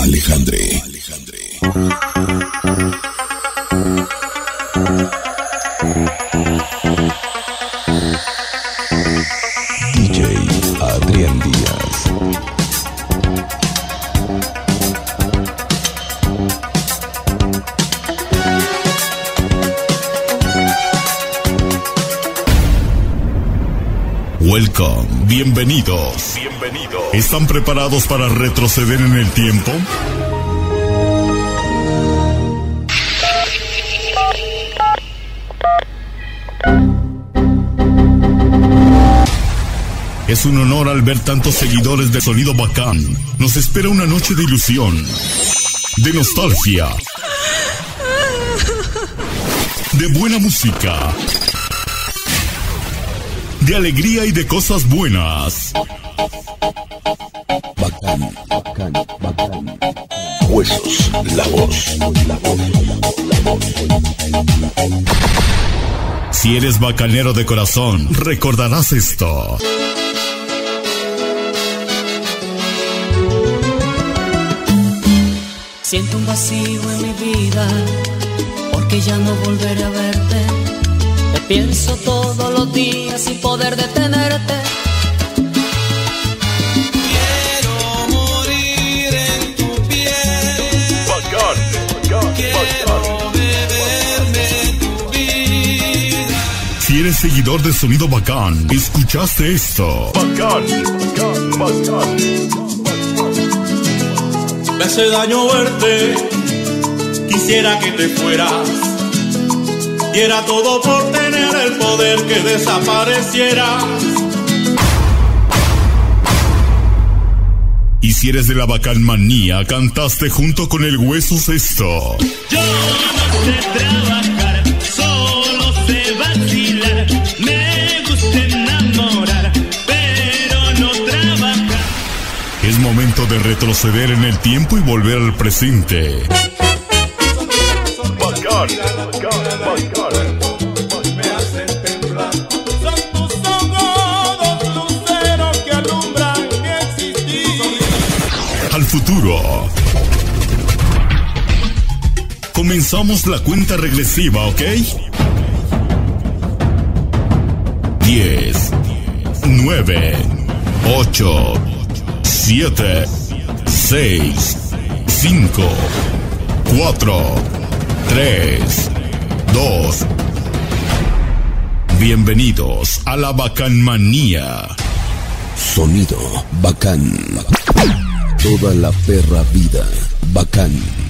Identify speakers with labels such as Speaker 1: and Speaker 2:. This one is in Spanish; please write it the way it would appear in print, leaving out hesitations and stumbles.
Speaker 1: Alejandre. DJ Adrián Díaz. Welcome, bienvenidos. ¿Están preparados para retroceder en el tiempo? Es un honor al ver tantos seguidores de Sonido Bacán. Nos espera una noche de ilusión, de nostalgia, de buena música, de alegría y de cosas buenas. Bacán. Huesos, la voz. Si eres bacanero de corazón, recordarás esto.
Speaker 2: Siento un vacío en mi vida, porque ya no volveré a verte. Te pienso todos los días sin poder detenerte.
Speaker 3: Quiero morir en tu piel. Quiero beberme tu vida.
Speaker 1: Si eres seguidor de Sonido Bacán, escuchaste esto. Bacán.
Speaker 3: Me hace daño verte, quisiera que te fueras. Diera todo por tener el poder que desaparecieras.
Speaker 1: Y si eres de la Bacán Manía, cantaste junto con el Huesos esto.
Speaker 4: Yo no sé trabajar, solo sé vacilar. Me gusta enamorar, pero no trabajar.
Speaker 1: Es momento de retroceder en el tiempo y volver al presente. Bacán.
Speaker 3: Me hacen temblar. Son tus ojos, luceros que alumbran mi existir.
Speaker 1: Al futuro. Comenzamos la cuenta regresiva, ¿ok? 10, 9, 8, 7, 6, 5, 4, 3, 2. Bienvenidos a la Bacán Manía. Sonido Bacán. Toda la perra vida Bacán.